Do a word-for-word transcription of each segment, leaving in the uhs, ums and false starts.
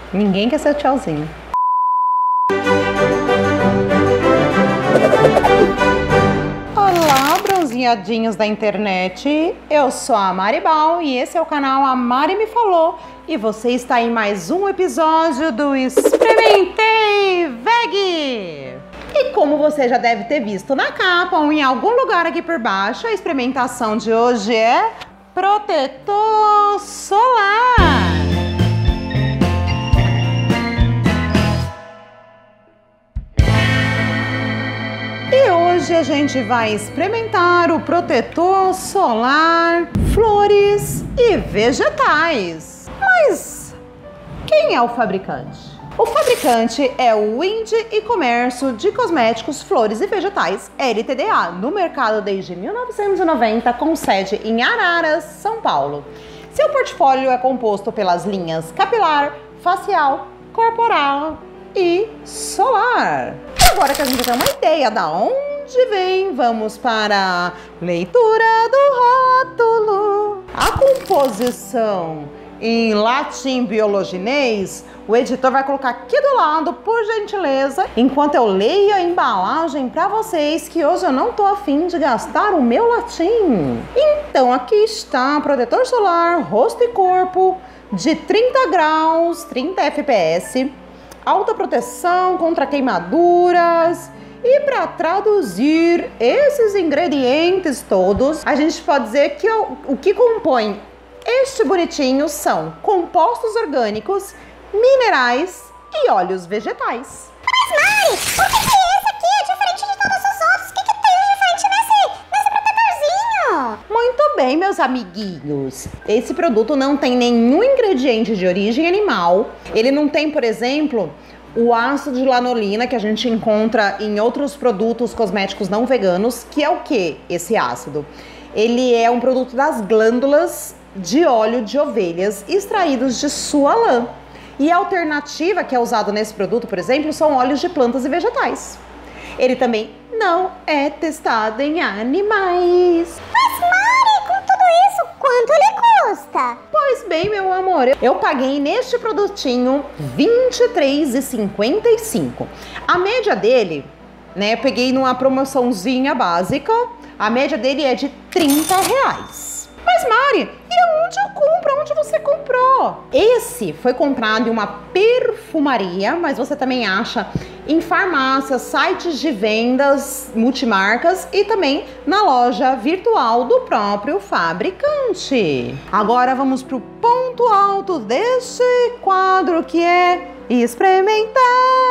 Ninguém quer ser tchauzinho. Olá, bronzeadinhos da internet. Eu sou a Mari Bal e esse é o canal A Mari Me Falou. E você está em mais um episódio do Experimentei Veg! E como você já deve ter visto na capa ou em algum lugar aqui por baixo, a experimentação de hoje é protetor solar. E hoje a gente vai experimentar o protetor solar, flores e vegetais. Mas quem é o fabricante? O fabricante é o Wind e Comércio de Cosméticos, Flores e Vegetais, L T D A, no mercado desde mil novecentos e noventa, com sede em Araras, São Paulo. Seu portfólio é composto pelas linhas capilar, facial, corporal e solar. E agora que a gente tem uma ideia da onde vem, vamos para a leitura do rótulo. A composição em latim biologinês, o editor vai colocar aqui do lado, por gentileza, enquanto eu leio a embalagem para vocês, que hoje eu não tô afim de gastar o meu latim. Então, aqui está protetor solar, rosto e corpo, de trinta graus, trinta F P S, alta proteção contra queimaduras. E para traduzir esses ingredientes todos, a gente pode dizer que o, o que compõe este bonitinho são compostos orgânicos, minerais e óleos vegetais. Mas Mari, por que, que esse aqui é diferente de todos os outros? O que, que tem de diferente nesse, nesse protetorzinho? Muito bem, meus amiguinhos. Esse produto não tem nenhum ingrediente de origem animal. Ele não tem, por exemplo, o ácido de lanolina que a gente encontra em outros produtos cosméticos não veganos, que é o que esse ácido? Ele é um produto das glândulas de óleo de ovelhas extraídos de sua lã. E a alternativa que é usada nesse produto, por exemplo, são óleos de plantas e vegetais. Ele também não é testado em animais. Mas Mari, com tudo isso, quanto ele custa? Pois bem, meu amor, eu paguei neste produtinho vinte e três reais e cinquenta e cinco centavos. A média dele, né, eu peguei numa promoçãozinha básica, a média dele é de trinta reais. Mas Mari, e onde eu compro? Onde você comprou? Esse foi comprado em uma perfumaria, mas você também acha em farmácias, sites de vendas multimarcas e também na loja virtual do próprio fabricante. Agora vamos para o ponto alto deste quadro, que é experimentar.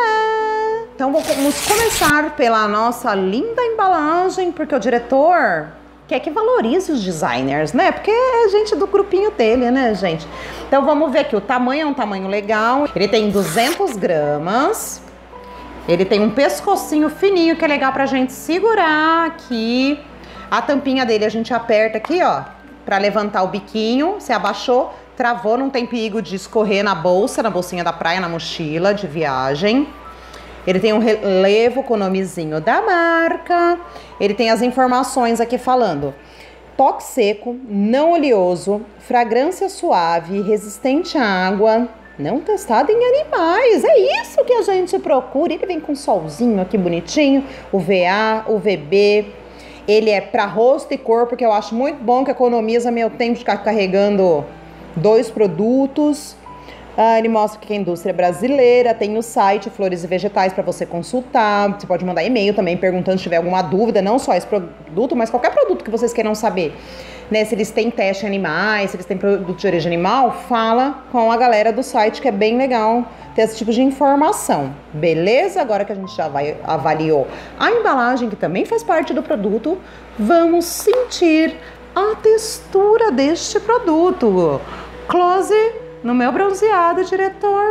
Então vamos começar pela nossa linda embalagem, porque o diretor quer que valorize os designers, né? Porque é gente do grupinho dele, né, gente? Então vamos ver aqui, o tamanho é um tamanho legal. Ele tem duzentas gramas. Ele tem um pescocinho fininho que é legal pra gente segurar aqui. A tampinha dele a gente aperta aqui, ó, pra levantar o biquinho. Se abaixou, travou, não tem perigo de escorrer na bolsa, na bolsinha da praia, na mochila de viagem. Ele tem um relevo com o nomezinho da marca. Ele tem as informações aqui falando: toque seco, não oleoso, fragrância suave, resistente à água, não testado em animais. É isso que a gente procura. Ele vem com um solzinho aqui bonitinho, U V A, U V B. Ele é para rosto e corpo, que eu acho muito bom, que economiza meu tempo de ficar carregando dois produtos. Ah, ele mostra que a indústria é brasileira, tem o site Flores e Vegetais para você consultar. Você pode mandar e-mail também perguntando se tiver alguma dúvida, não só esse produto, mas qualquer produto que vocês queiram saber, né? Se eles têm teste em animais, se eles têm produto de origem animal, fala com a galera do site, que é bem legal ter esse tipo de informação. Beleza? Agora que a gente já vai, avaliou a embalagem, que também faz parte do produto, vamos sentir a textura deste produto. Close no meu bronzeado, diretor.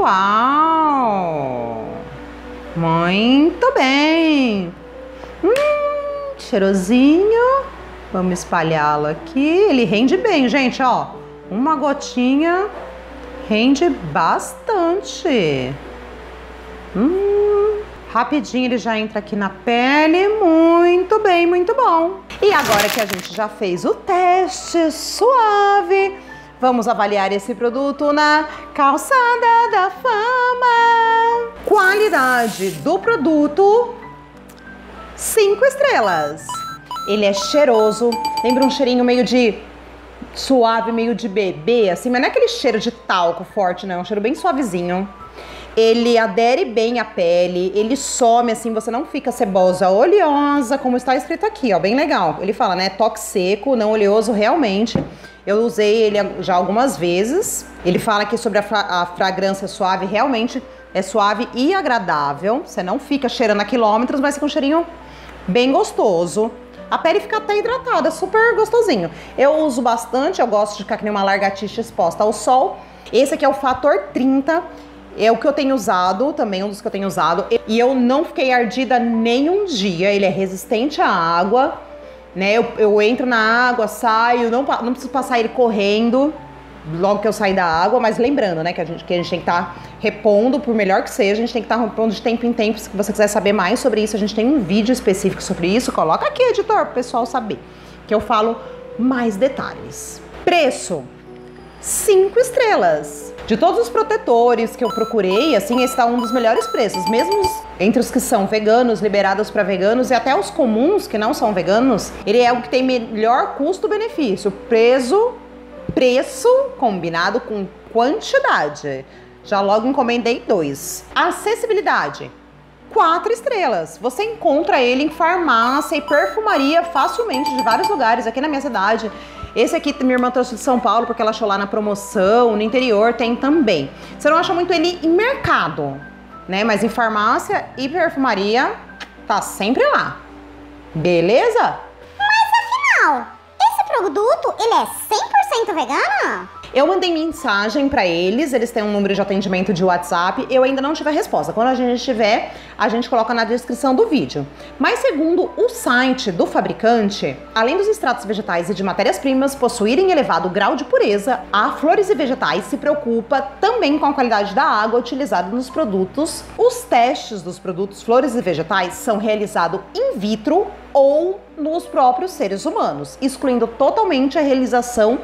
Uau! Muito bem! Hum, cheirosinho. Vamos espalhá-lo aqui. Ele rende bem, gente, ó. Uma gotinha rende bastante. Hum, rapidinho ele já entra aqui na pele. Muito bem, muito bom. E agora que a gente já fez o teste suave, Vamos avaliar esse produto na Calçada da Fama. Qualidade do produto, cinco estrelas. Ele é cheiroso, lembra um cheirinho meio de suave, meio de bebê, assim, mas não é aquele cheiro de talco forte, não, é um cheiro bem suavezinho. Ele adere bem à pele, ele some assim, você não fica cebosa, oleosa, como está escrito aqui, ó, bem legal. Ele fala, né, toque seco, não oleoso, realmente. Eu usei ele já algumas vezes. Ele fala aqui sobre a, fra a fragrância suave, realmente é suave e agradável. Você não fica cheirando a quilômetros, mas fica um cheirinho bem gostoso. A pele fica até hidratada, super gostosinho. Eu uso bastante, eu gosto de ficar que nem uma lagartixa exposta ao sol. Esse aqui é o Fator trinta. É o que eu tenho usado, também um dos que eu tenho usado. E eu não fiquei ardida nenhum dia. Ele é resistente à água, né? Eu, eu entro na água, saio, não, não preciso passar ele correndo logo que eu sair da água. Mas lembrando, né, que a gente, que a gente tem que estar tá repondo, por melhor que seja, a gente tem que estar tá repondo de tempo em tempo. Se você quiser saber mais sobre isso, a gente tem um vídeo específico sobre isso. Coloca aqui, editor, pro pessoal saber, que eu falo mais detalhes. Preço, cinco estrelas. De todos os protetores que eu procurei, assim, esse tá um dos melhores preços. Mesmo entre os que são veganos, liberados para veganos, e até os comuns que não são veganos, ele é o que tem melhor custo-benefício. Preço, preço combinado com quantidade. Já logo encomendei dois. Acessibilidade, quatro estrelas. Você encontra ele em farmácia e perfumaria facilmente de vários lugares aqui na minha cidade. Esse aqui minha irmã trouxe de São Paulo porque ela achou lá na promoção, no interior tem também. Você não acha muito ele em mercado, né? Mas em farmácia e perfumaria tá sempre lá. Beleza? Mas afinal, esse produto, ele é cem por cento vegano? Eu mandei mensagem para eles, eles têm um número de atendimento de WhatsApp, eu ainda não tive a resposta. Quando a gente tiver, a gente coloca na descrição do vídeo. Mas segundo o site do fabricante, além dos extratos vegetais e de matérias-primas possuírem elevado grau de pureza, a Flores e Vegetais se preocupa também com a qualidade da água utilizada nos produtos. Os testes dos produtos Flores e Vegetais são realizados in vitro ou nos próprios seres humanos, excluindo totalmente a realização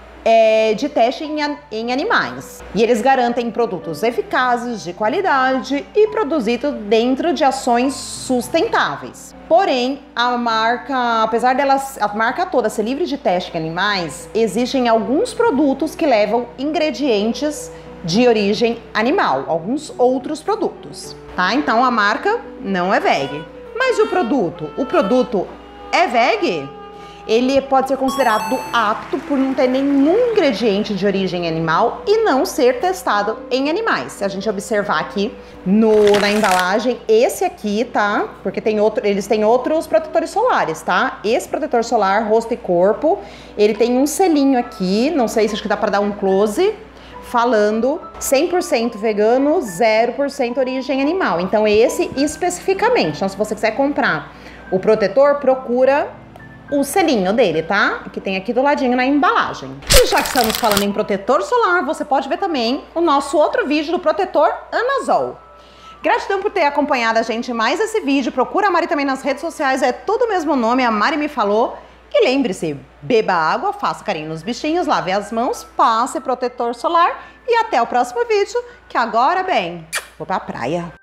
É, de teste em, em animais. E eles garantem produtos eficazes, de qualidade e produzidos dentro de ações sustentáveis. Porém, a marca, apesar dela, a marca toda ser livre de teste em animais, existem alguns produtos que levam ingredientes de origem animal, alguns outros produtos, tá? Então a marca não é veg. Mas e o produto? O produto é veg? Ele pode ser considerado apto por não ter nenhum ingrediente de origem animal e não ser testado em animais. Se a gente observar aqui no, na embalagem, esse aqui, tá? Porque tem outro, eles têm outros protetores solares, tá? Esse protetor solar, rosto e corpo, ele tem um selinho aqui, não sei se acho que dá para dar um close, falando cem por cento vegano, zero por cento origem animal. Então esse especificamente. Então se você quiser comprar o protetor, procura o selinho dele, tá? Que tem aqui do ladinho na embalagem. E já que estamos falando em protetor solar, você pode ver também o nosso outro vídeo do protetor Anazol. Gratidão por ter acompanhado a gente em mais esse vídeo. Procura a Mari também nas redes sociais, é tudo o mesmo nome, a Mari me falou. E lembre-se, beba água, faça carinho nos bichinhos, lave as mãos, passe protetor solar e até o próximo vídeo, que agora, bem, vou pra praia.